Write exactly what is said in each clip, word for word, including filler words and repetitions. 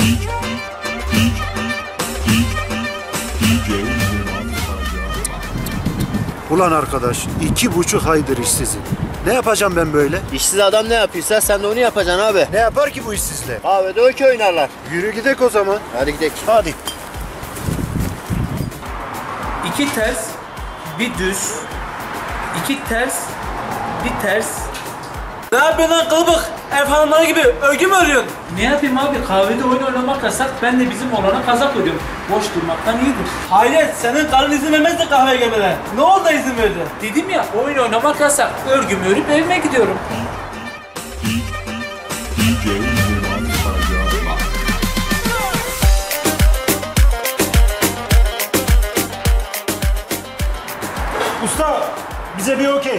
Ulan arkadaş, iki buçuk aydır işsizim. Ne yapacağım ben böyle? İşsiz adam ne yapıyorsa sen de onu yapacaksın abi. Ne yapar ki bu işsizle? Kahvede okey oynarlar. Yürü gidek o zaman. Hadi gidelim. Hadi. İki ters, bir düz. İki ters, bir ters. Ne yapıyorsun lan kılıbık? Ev hanımları gibi örgü mü örüyorsun? Ne yapayım abi? Kahvede oyun oynamak yasak. Ben de bizim olana kazak ödüyorum. Boş durmaktan iyidir. Hayret, senin karın izin vermez de kahveye gelmene. Ne oldu da izin verdi? Dedim ya, oyun oynamak yasak. Örgümü örüp evime gidiyorum. Usta, bize bir okey.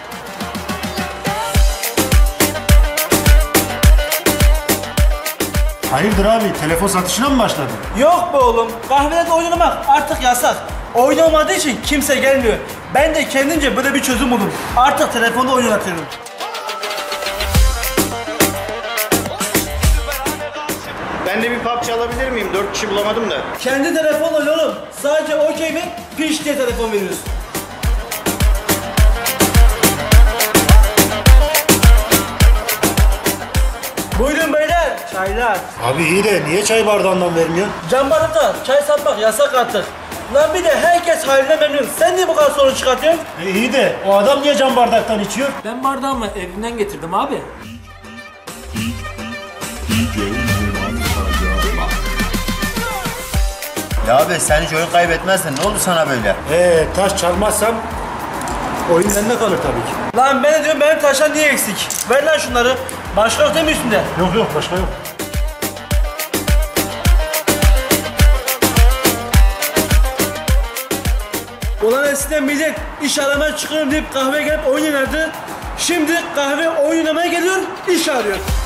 Hayırdır abi, telefon satışına mı başladın? Yok be oğlum, kahvede de oynamak artık yasak. Oynamadığı için kimse gelmiyor. Ben de kendimce böyle bir çözüm buldum. Artık telefonda oynatıyorum. Ben de bir P U B G alabilir miyim? Dört kişi bulamadım da. Kendi telefonla oyna oğlum. Sadece okey mi? Piş diye telefon veriyoruz. Buyurun beyler, çaylar. Abi iyi de niye çay bardağından vermiyorsun? Cam bardakta çay satmak yasak artık. Lan bir de herkes haline memnun. Sen niye bu kadar sorun çıkartıyorsun? E iyi de o adam niye cam bardaktan içiyor? Ben bardağımı evimden getirdim abi. Ya abi sen hiç oyun kaybetmezsin. Ne oldu sana böyle? Ee taş çalmazsam oyun bende kalır tabii ki. Lan ben de diyorum benim taşlar niye eksik? Ver lan şunları. Başka yok değil mi üstünde? Yok yok başka yok. Ulan eskiden millet iş aramaya çıkıyorum deyip kahveye gelip oyun oynardı. Şimdi kahve oyun oynamaya geliyor, iş arıyor.